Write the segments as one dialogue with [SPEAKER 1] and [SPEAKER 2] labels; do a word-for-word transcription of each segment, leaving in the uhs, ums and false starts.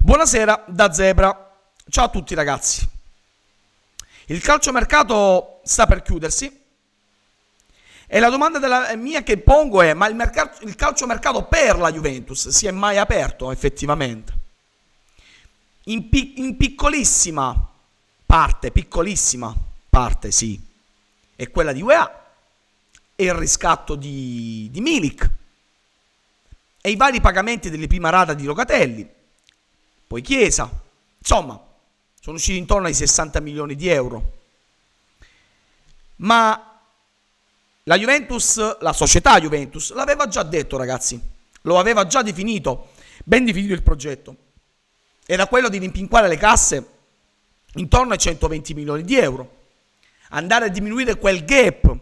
[SPEAKER 1] Buonasera da Zebra, ciao a tutti ragazzi. Il calciomercato sta per chiudersi e la domanda della mia che pongo è: ma il, mercato, il calciomercato per la Juventus si è mai aperto effettivamente? In, pi in piccolissima parte, piccolissima parte sì, è quella di U E A e il riscatto di, di Milik e i vari pagamenti delle prima rata di Locatelli. Poi Chiesa, insomma, sono usciti intorno ai sessanta milioni di euro. Ma la Juventus, la società Juventus, l'aveva già detto ragazzi, lo aveva già definito, ben definito il progetto. Era quello di rimpinguare le casse intorno ai centoventi milioni di euro, andare a diminuire quel gap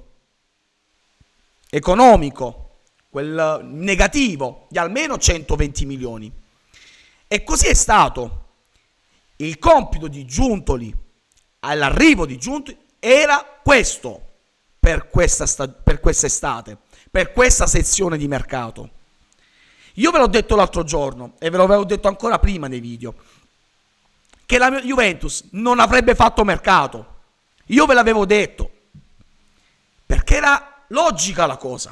[SPEAKER 1] economico, quel negativo di almeno centoventi milioni. E così è stato. Il compito di Giuntoli, all'arrivo di Giuntoli, era questo per questa per quest'estate, per questa sezione di mercato. Io ve l'ho detto l'altro giorno e ve l'avevo detto ancora prima nei video, che la Juventus non avrebbe fatto mercato. Io ve l'avevo detto, perché era logica la cosa.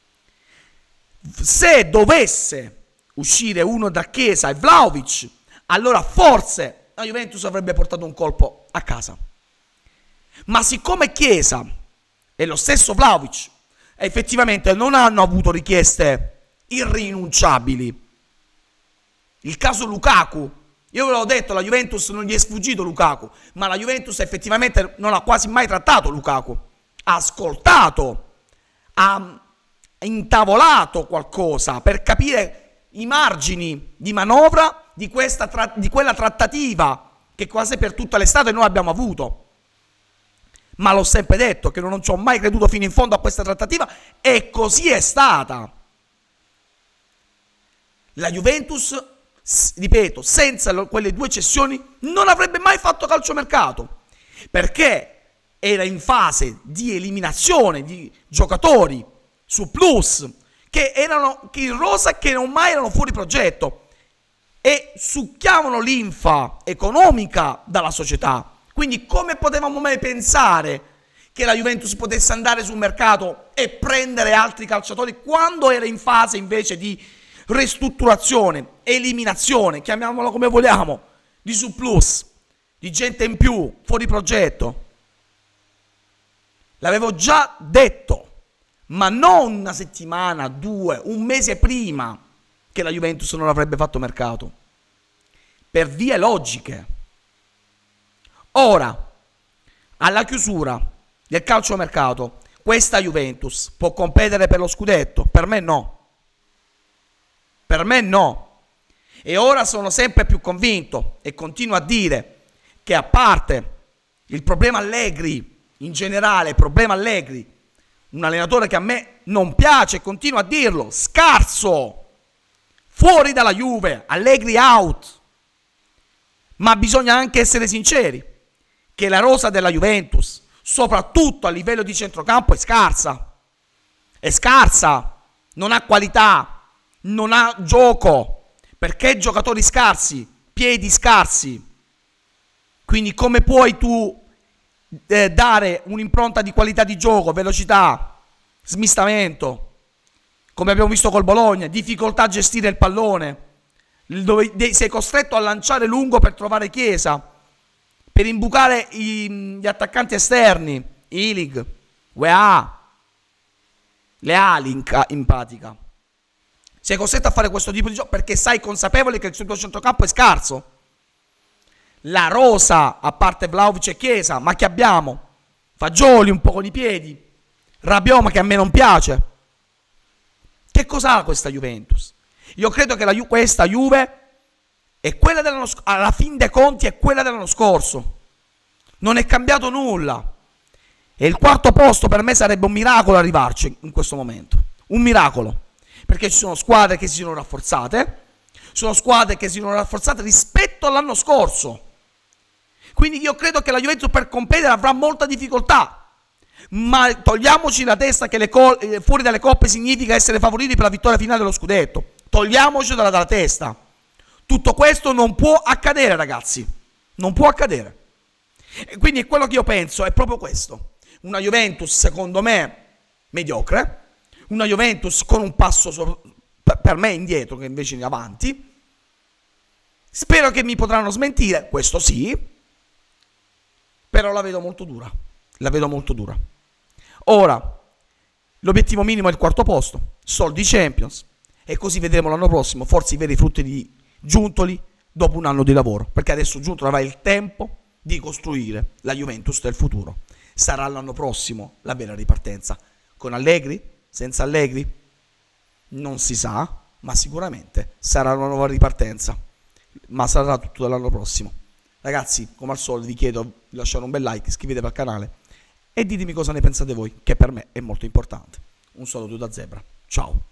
[SPEAKER 1] Se dovesse uscire uno da Chiesa e Vlahovic, allora forse la Juventus avrebbe portato un colpo a casa. Ma siccome Chiesa e lo stesso Vlahovic effettivamente non hanno avuto richieste irrinunciabili, il caso Lukaku, io ve l'ho detto, la Juventus non gli è sfuggito Lukaku, ma la Juventus effettivamente non ha quasi mai trattato Lukaku, ha ascoltato, ha intavolato qualcosa per capire i margini di manovra di, questa tra di quella trattativa che quasi per tutta l'estate noi abbiamo avuto. Ma l'ho sempre detto che non ci ho mai creduto fino in fondo a questa trattativa e così è stata. La Juventus, ripeto, senza quelle due cessioni non avrebbe mai fatto calciomercato, perché era in fase di eliminazione di giocatori su plus che erano che in rosa che non mai erano fuori progetto e succhiavano l'infa economica dalla società. Quindi come potevamo mai pensare che la Juventus potesse andare sul mercato e prendere altri calciatori quando era in fase invece di ristrutturazione, eliminazione, chiamiamolo come vogliamo, di surplus, di gente in più, fuori progetto? L'avevo già detto. Ma non una settimana, due, un mese prima che la Juventus non avrebbe fatto mercato. Per vie logiche. Ora, alla chiusura del calciomercato, questa Juventus può competere per lo scudetto? Per me no. Per me no. E ora sono sempre più convinto e continuo a dire che a parte il problema Allegri, in generale il problema Allegri, un allenatore che a me non piace, continuo a dirlo, scarso, fuori dalla Juve, Allegri out. Ma bisogna anche essere sinceri, che la rosa della Juventus, soprattutto a livello di centrocampo, è scarsa. È scarsa, non ha qualità, non ha gioco, perché giocatori scarsi, piedi scarsi. Quindi come puoi tu Eh, dare un'impronta di qualità di gioco, velocità, smistamento, come abbiamo visto col Bologna, difficoltà a gestire il pallone, dove sei costretto a lanciare lungo per trovare Chiesa, per imbucare i, gli attaccanti esterni, Ilig, U E A, le ali in, in pratica. Sei costretto a fare questo tipo di gioco perché sei consapevole che il tuo centrocampo è scarso. La rosa, a parte Vlahovic e Chiesa, ma che abbiamo? Fagioli un po' con i piedi, Rabiot, ma che a me non piace. Che cos'ha questa Juventus? Io credo che la Ju questa Juve è quella dell'anno scorso, alla fin dei conti è quella dell'anno scorso. Non è cambiato nulla. E il quarto posto per me sarebbe un miracolo arrivarci in questo momento. Un miracolo. Perché ci sono squadre che si sono rafforzate, sono squadre che si sono rafforzate rispetto all'anno scorso. Quindi io credo che la Juventus per competere avrà molta difficoltà, ma togliamoci la testa che le fuori dalle coppe significa essere favoriti per la vittoria finale dello scudetto. Togliamocelo dalla, dalla testa. Tutto questo non può accadere, ragazzi, non può accadere. E quindi quello che io penso è proprio questo: una Juventus, secondo me, mediocre, una Juventus con un passo so- per me indietro che invece in avanti. Spero che mi potranno smentire, questo sì, però la vedo molto dura, la vedo molto dura. Ora, l'obiettivo minimo è il quarto posto, soldi Champions, e così vedremo l'anno prossimo forse i veri frutti di Giuntoli dopo un anno di lavoro, perché adesso Giuntoli avrà il tempo di costruire la Juventus del futuro. Sarà l'anno prossimo la vera ripartenza, con Allegri, senza Allegri, non si sa, ma sicuramente sarà una nuova ripartenza, ma sarà tutto dall'anno prossimo. Ragazzi, come al solito vi chiedo di lasciare un bel like, iscrivetevi al canale e ditemi cosa ne pensate voi, che per me è molto importante. Un saluto da Zebra, ciao.